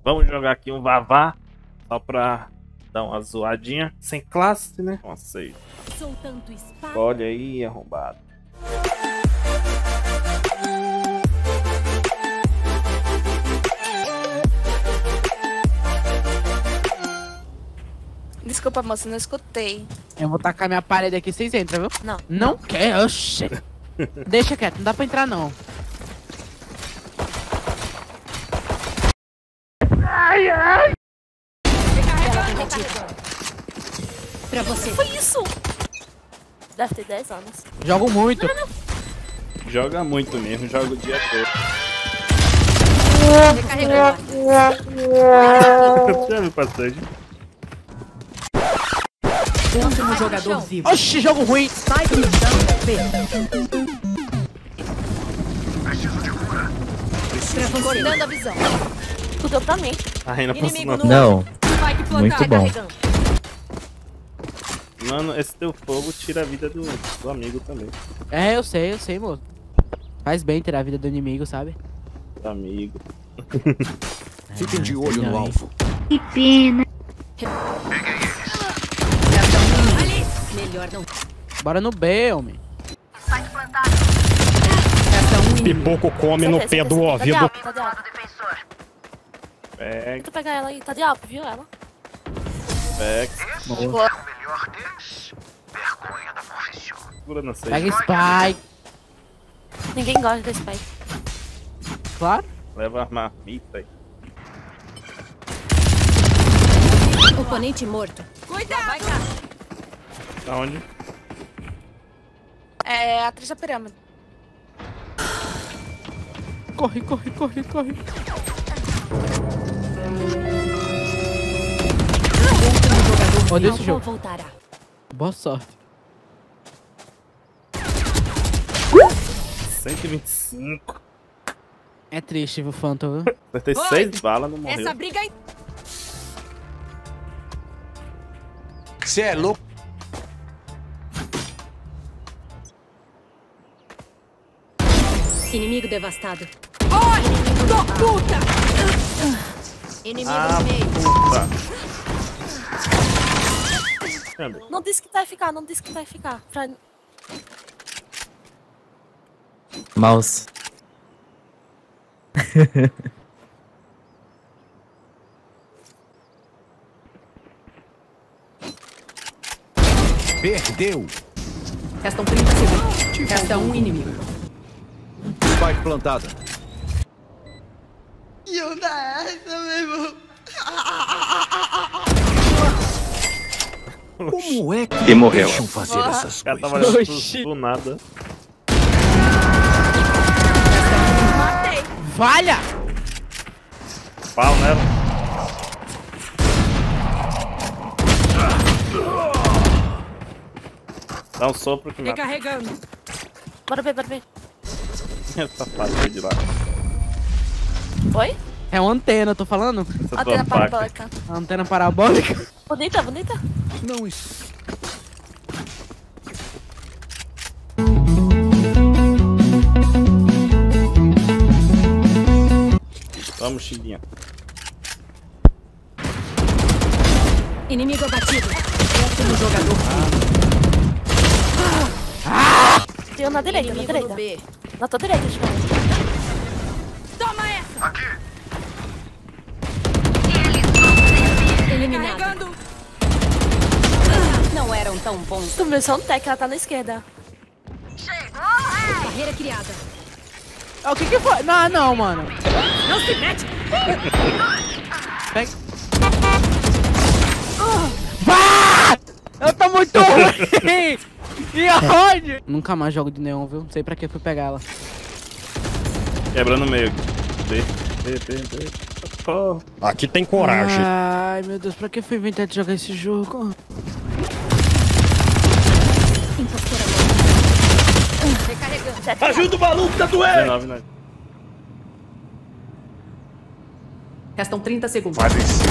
Vamos jogar aqui um Vavá, só pra dar uma zoadinha. Sem classe, né? Não aceito. Olha aí, arrombado. Desculpa, moça, não escutei. Eu vou tacar minha parede aqui, vocês entram, viu? Não. Não quer? Oxê. Deixa quieto, não dá pra entrar não. Ai, ai. Pra você. Foi isso? Deve ter 10 anos. Jogo muito. Não. Joga muito mesmo, joga o dia todo. Recarregando. Já me passagem. Último jogador vivo. Oxi, jogo ruim. Sai do chão, B. Pra você. Cortando a visão. Tu deu pra mim. Ai, não posso não. Não, muito bom. Mano, esse teu fogo tira a vida do amigo também. É, eu sei, moço. Faz bem ter a vida do inimigo, sabe? Do amigo. Fiquem de olho no alvo. Que pena. Melhor não. Bora no B, homem. Pipoco come no pé do ouvido. Tá de alvo. Pega, Tenta pegar ela aí. Tá de alvo, viu ela? pega. Boa. Segura na seis. Pega Spike. Ninguém gosta desse pai. Claro. Leva a marmita aí. Oponente morto. Cuidado! Vai cá. Aonde? É atrás da pirâmide. Corre. Olha esse jogo. Voltará. Boa sorte. 125. É triste, viu, Phantom, viu? Acertei 6 balas, não morreu. Essa briga aí. Cê é louco? Inimigo devastado. Oi! Tô puta! Inimigo no meio. Puta. Cadê? Não disse que vai ficar, Pra... Mouse. Perdeu. Restam 30 segundos. Resta um inimigo. Spike plantada. Como é que E morreu. deixam fazer essas O cara tava coisas? olhando Oxi. do nada. Matei. Falha! Pau nela. Dá um sopro que mata. Recarregando. Bora ver. Essa faca de lá. Oi? É uma antena, tô falando? Essa Antena tua faca. parabólica. Antena parabólica. Bonita. Não isso. Vamos, Chiquinha. Inimigo abatido. Último jogador vivo. Tem um na direita, Inimigo no B. Na tua direita, Chico. Toma essa! Eliminado. Não eram tão bons. Tu viu só um tech, ela tá na esquerda. Carreira criada. Ah, o que foi? Não, mano. Não se mete! Pega. Vá! Eu tô muito ruim! E aonde? Nunca mais jogo de neon, viu? Não sei pra que fui pegar ela. Quebrando o meio. B. Oh. Aqui tem coragem. Ai, meu Deus, pra que fui inventar de jogar esse jogo? Impostora morta. Recarregando. Ajuda o maluco, tá doendo! 19, né? Restam 30 segundos. Vai vencer.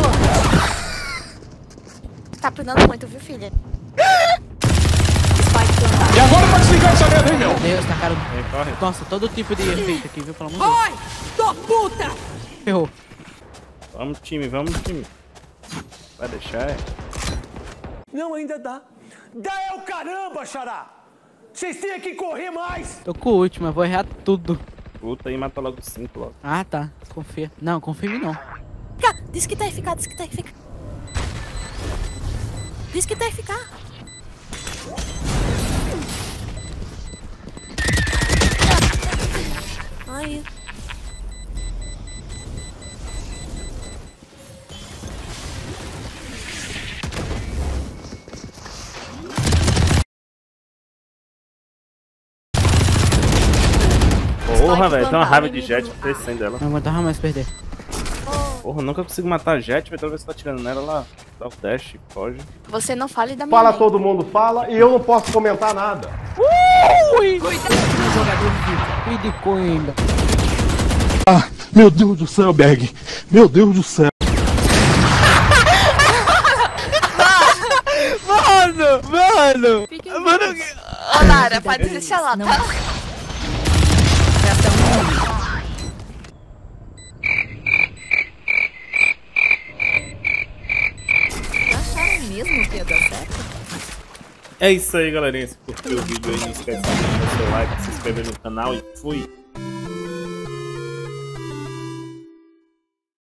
Tá apanhando muito, viu, filha? Spike plantado. E agora pra desligar essa merda, hein, meu? Meu Deus, tacaram. Vem, corre. Nossa, todo tipo de efeito aqui, viu? Pelo amor de Deus. Oi! Tô puta! Ferrou. Vamos, time, vamos, time. Vai deixar, é? Não, ainda dá. Dá é o caramba, Xará! Vocês têm que correr mais! Tô com o último, eu vou errar tudo. Luta aí e mata logo 5 logo. Ah, tá. Confia. Não, confia em mim não. Diz que tá eficaz, diz que tá eficaz. Diz que tá eficaz. Ai. Porra, velho, tem uma raiva de Jet descendo dela. Não aguentava mais perder. Porra, nunca consigo matar a Jet, velho. Toda vez que tá atirando nela, ela dá o dash, foge. Você não fale da minha Fala, mãe. todo mundo fala e eu não posso comentar nada. Ui! Jogador de coenda. Ah, meu Deus do céu, Berg. Meu Deus do céu. Mano! Ô, Lara, pode deixar lá, tá? Acharam mesmo que ia dar certo? É isso aí, galerinha. Se curtiu o vídeo aí, não esquece de deixar seu like, se inscrever no canal e fui!